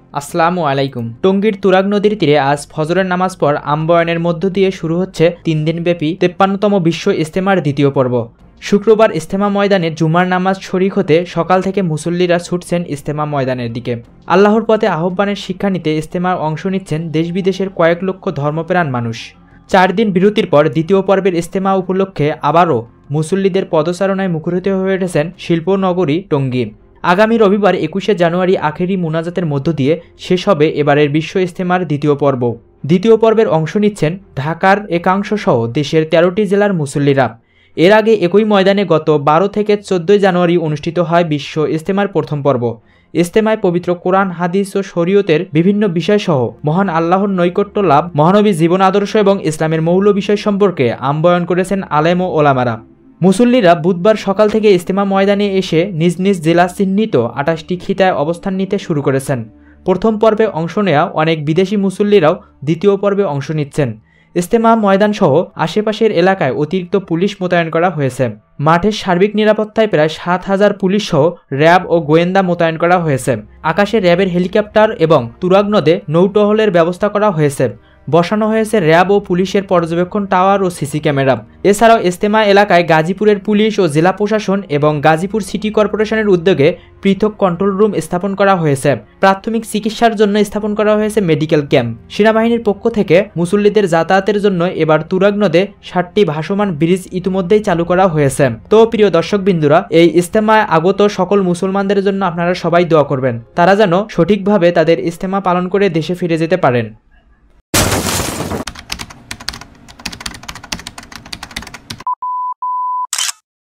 আসসালামু আলাইকুম। টঙ্গীর তুরাগ নদীর তীরে আজ ফজরের নামাজ পর আমবয়ানের মধ্য দিয়ে শুরু হচ্ছে 3 দিনব্যাপী 53তম বিশ্ব ইজতেমার দ্বিতীয় পর্ব। শুক্রবার ইজতেমা ময়দানে জুমার নামাজ শরিক হতে সকাল থেকে মুসল্লিরা ছুটছেন ইজতেমা ময়দানের দিকে। আল্লাহর পথে আহ্বানের শিক্ষা নিতে ইজতেমার অংশ নিচ্ছেন দেশ বিদেশের কয়েক লক্ষ ধর্মপ্রাণ মানুষ। 4 দিন বিরতির পর দ্বিতীয় পর্বের ইজতেমা উপলক্ষে আবারও মুসল্লিদের পদচারণায় মুখরিত হয়ে উঠেছেন শিল্পনগরী টঙ্গী। আগামী রবিবার 21শে জানুয়ারি আখেরি মুনাজাতের মধ্য দিয়ে শেষ হবে এবারের বিশ্ব ইজতেমার দ্বিতীয় পর্ব। দ্বিতীয় পর্বের অংশ নিচ্ছেন ঢাকার একাংশ সহ দেশের 13টি জেলার মুসল্লিরা। এর আগে একই ময়দানে গত 12 থেকে 14 জানুয়ারি অনুষ্ঠিত হয় বিশ্ব ইজতেমার প্রথম পর্ব। ইজতেমায় পবিত্র কোরআন, হাদিস ও শরীয়তের বিভিন্ন বিষয়সহ মহান আল্লাহর নৈকট্য লাভ, মহানবী জীবন আদর্শ এবং ইসলামের মৌল বিষয় সম্পর্কে আমবয়ান করেছেন আলেম ও ওলামারা। মুসল্লিরা বুধবার সকাল থেকে ইজতেমা ময়দানে এসে নিজ নিজ জেলা চিহ্নিত 28টি খিতায় অবস্থান নিতে শুরু করেছেন। প্রথম পর্বে অংশ নেওয়া অনেক বিদেশি মুসল্লিরাও দ্বিতীয় পর্বে অংশ নিচ্ছেন। ইজতেমা ময়দান সহ আশেপাশের এলাকায় অতিরিক্ত পুলিশ মোতায়েন করা হয়েছে। মাঠের সার্বিক নিরাপত্তায় প্রায় 7000 পুলিশ সহ র্যাব ও গোয়েন্দা মোতায়েন করা হয়েছে। আকাশে র্যাবের হেলিকপ্টার এবং তুরাগ নদে নৌটহলের ব্যবস্থা করা হয়েছে। বসানো হয়েছে র্যাব ও পুলিশের পর্যবেক্ষণ টাওয়ার ও সিসি ক্যামেরা। এছাড়াও ইজতেমা এলাকায় গাজীপুরের পুলিশ ও জেলা প্রশাসন এবং গাজীপুর সিটি কর্পোরেশনের উদ্যোগে পৃথক কন্ট্রোল রুম স্থাপন করা হয়েছে। প্রাথমিক চিকিৎসার জন্য স্থাপন করা হয়েছে মেডিকেল ক্যাম্প। সেনাবাহিনীর পক্ষ থেকে মুসল্লিদের যাতায়াতের জন্য এবার তুরাগ নদে 7টি ভাসমান ব্রিজ ইতিমধ্যেই চালু করা হয়েছে। তো প্রিয় দর্শকবৃন্দুরা, এই ইজতেমায় আগত সকল মুসলমানদের জন্য আপনারা সবাই দোয়া করবেন, তারা যেন সঠিকভাবে তাদের ইজতেমা পালন করে দেশে ফিরে যেতে পারেন।